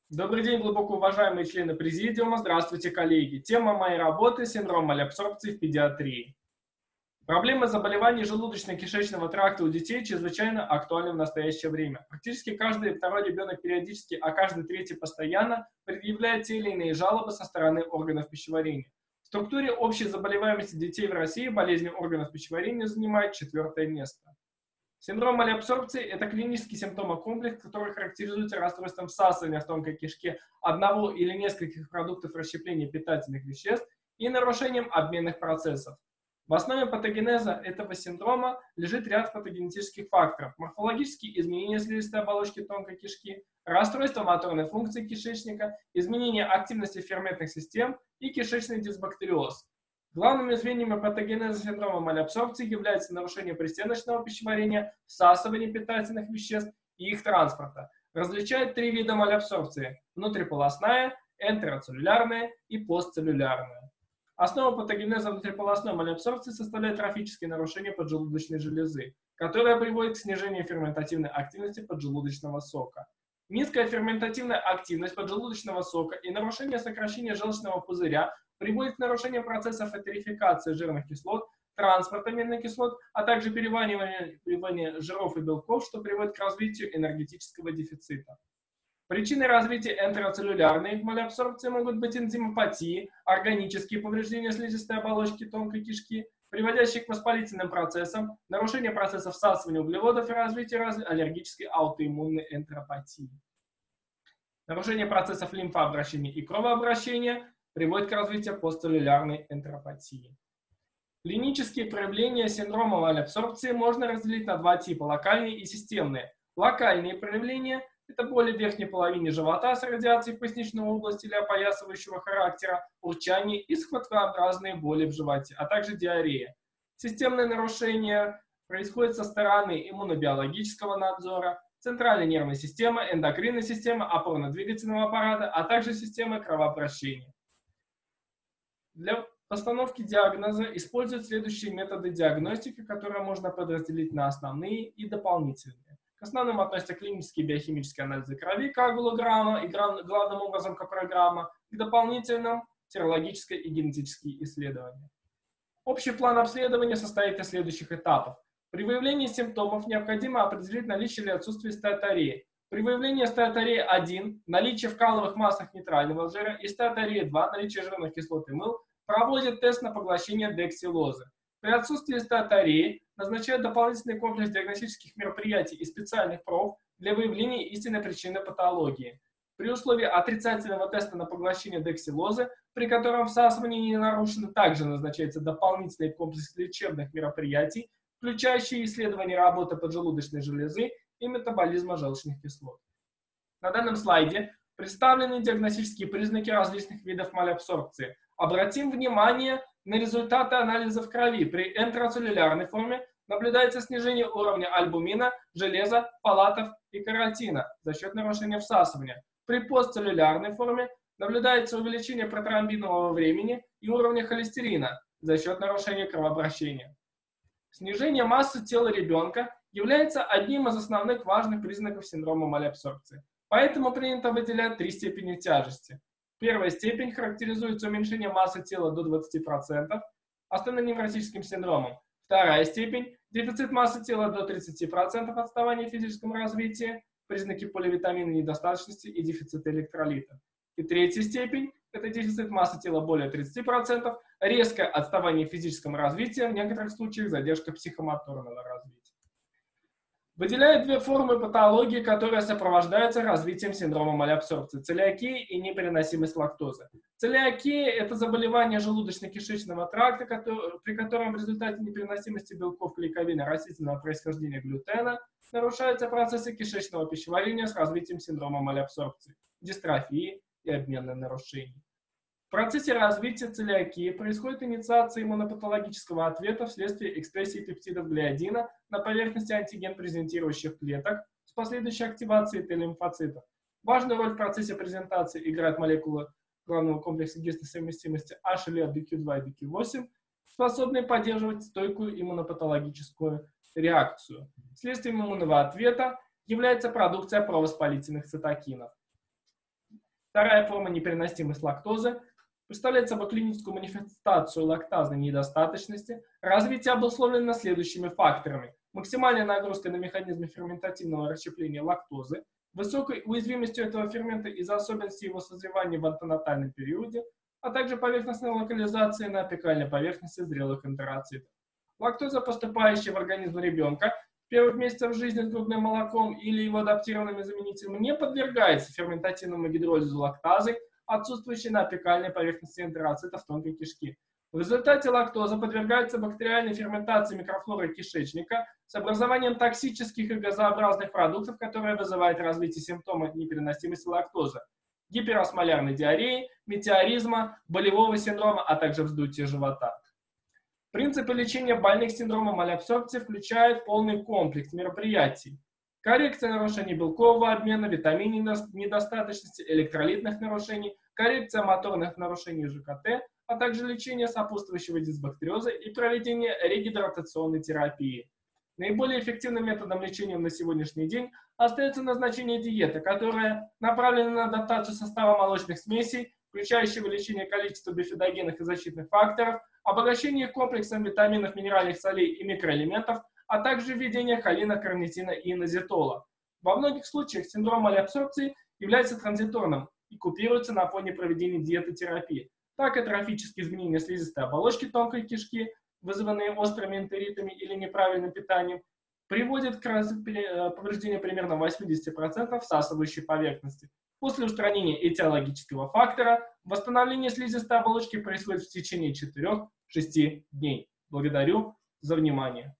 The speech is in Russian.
Добрый день, глубоко уважаемые члены Президиума. Здравствуйте, коллеги. Тема моей работы – синдром малябсорбции в педиатрии. Проблема заболеваний желудочно-кишечного тракта у детей чрезвычайно актуальна в настоящее время. Практически каждый второй ребенок периодически, а каждый третий постоянно предъявляет те или иные жалобы со стороны органов пищеварения. В структуре общей заболеваемости детей в России болезнь органов пищеварения занимает 4-е место. Синдром малябсорбции – это клинический симптомокомплекс, который характеризуется расстройством всасывания в тонкой кишке одного или нескольких продуктов расщепления питательных веществ и нарушением обменных процессов. В основе патогенеза этого синдрома лежит ряд патогенетических факторов: морфологические изменения слизистой оболочки тонкой кишки, расстройство моторной функции кишечника, изменение активности ферментных систем и кишечный дисбактериоз. Главными звеньями патогенеза синдрома малябсорбции являются нарушение пристеночного пищеварения, всасывание питательных веществ и их транспорта. Различают три вида малябсорбции: внутриполосная, энтероцеллюлярная и постцеллюлярная. Основу патогенеза внутриполосной малябсорбции составляют трофические нарушения поджелудочной железы, которые приводят к снижению ферментативной активности поджелудочного сока. Низкая ферментативная активность поджелудочного сока и нарушение сокращения желчного пузыря приводит к нарушению процессов этерификации жирных кислот, транспорта аминокислот, а также переваривания жиров и белков, что приводит к развитию энергетического дефицита. Причиной развития энтероцеллюлярной малябсорбции могут быть энзимопатии, органические повреждения слизистой оболочки тонкой кишки, приводящие к воспалительным процессам, нарушение процессов всасывания углеводов и развитие аллергической аутоиммунной энтеропатии. Нарушение процессов лимфообращения и кровообращения приводит к развитию постцеллюлярной энтеропатии. Клинические проявления синдрома малябсорбции можно разделить на два типа – локальные и системные. Локальные проявления – это боли в верхней половине живота с радиацией в поясничной области или опоясывающего характера, урчание и схваткообразные боли в животе, а также диарея. Системные нарушения происходят со стороны иммунобиологического надзора, центральной нервной системы, эндокринной системы, опорно-двигательного аппарата, а также системы кровообращения. Для постановки диагноза используют следующие методы диагностики, которые можно подразделить на основные и дополнительные. К основным относятся клинические биохимические анализы крови, коагулограмма и главным образом капрограмма, к дополнительным серологические и генетические исследования. Общий план обследования состоит из следующих этапов. При выявлении симптомов необходимо определить наличие или отсутствие стеатарии. При выявлении стеатарии 1, наличие в каловых массах нейтрального жира, и стеатарии 2, наличие жирных кислот и мыл, проводят тест на поглощение дексилозы. При отсутствии стеатарии назначают дополнительный комплекс диагностических мероприятий и специальных проб для выявления истинной причины патологии. При условии отрицательного теста на поглощение дексилозы, при котором всасывание не нарушено, также назначается дополнительный комплекс лечебных мероприятий, включающие исследование работы поджелудочной железы и метаболизма желчных кислот. На данном слайде представлены диагностические признаки различных видов малябсорбции. Обратим внимание на результаты анализов крови. При энтероцеллюлярной форме наблюдается снижение уровня альбумина, железа, фолатов и каротина за счет нарушения всасывания. При постцеллюлярной форме наблюдается увеличение протромбинового времени и уровня холестерина за счет нарушения кровообращения. Снижение массы тела ребенка является одним из основных важных признаков синдрома малябсорбции. Поэтому принято выделять три степени тяжести. Первая степень характеризуется уменьшением массы тела до 20%, астеноневротическим синдромом. Вторая степень – дефицит массы тела до 30%, отставание в физическом развитии, признаки поливитаминной недостаточности и дефицита электролита. И третья степень – это дефицит массы тела более 30%, резкое отставание в физическом развитии, в некоторых случаях задержка психомоторного развития. Выделяют две формы патологии, которые сопровождаются развитием синдрома малябсорбции – целиакия и непереносимость лактозы. Целиакия – это заболевание желудочно-кишечного тракта, при котором в результате непереносимости белков клейковины растительного происхождения глютена нарушаются процессы кишечного пищеварения с развитием синдрома малябсорбции, дистрофии и обменных нарушений. В процессе развития целиакии происходит инициация иммунопатологического ответа вследствие экспрессии пептидов глиадина на поверхности антиген-презентирующих клеток с последующей активацией Т-лимфоцитов. Важную роль в процессе презентации играют молекулы главного комплекса гистосовместимости HLA, DQ2 и DQ8, способные поддерживать стойкую иммунопатологическую реакцию. Следствием иммунного ответа является продукция провоспалительных цитокинов. Вторая форма непереносимость лактозы представляет собой клиническую манифестацию лактазной недостаточности. Развитие обусловлено следующими факторами: максимальной нагрузкой на механизмы ферментативного расщепления лактозы, высокой уязвимостью этого фермента из-за особенностей его созревания в антенатальном периоде, а также поверхностной локализации на апикальной поверхности зрелых энтероцитов. Лактоза, поступающая в организм ребенка в первых месяцах жизни с грудным молоком или его адаптированными заменителями, не подвергается ферментативному гидролизу лактазы, отсутствующей на апикальной поверхности энтероцитов тонкой кишки. В результате лактоза подвергается бактериальной ферментации микрофлоры кишечника с образованием токсических и газообразных продуктов, которые вызывают развитие симптомов непереносимости лактозы: гиперосмолярной диареи, метеоризма, болевого синдрома, а также вздутия живота. Принципы лечения больных синдромом малябсорбции включают полный комплекс мероприятий: коррекция нарушений белкового обмена, витаминной недостаточности, электролитных нарушений, коррекция моторных нарушений ЖКТ, а также лечение сопутствующего дисбактериоза и проведение регидратационной терапии. Наиболее эффективным методом лечения на сегодняшний день остается назначение диеты, которая направлена на адаптацию состава молочных смесей, включающего лечение количества бифидогенных и защитных факторов, обогащение комплексом витаминов, минеральных солей и микроэлементов, а также введение холина, карнитина и инозитола. Во многих случаях синдром малябсорбции является транзиторным и купируется на фоне проведения диетотерапии. Так, атрофические изменения слизистой оболочки тонкой кишки, вызванные острыми энтеритами или неправильным питанием, приводят к повреждению примерно 80% всасывающей поверхности. После устранения этиологического фактора восстановление слизистой оболочки происходит в течение 4-6 дней. Благодарю за внимание.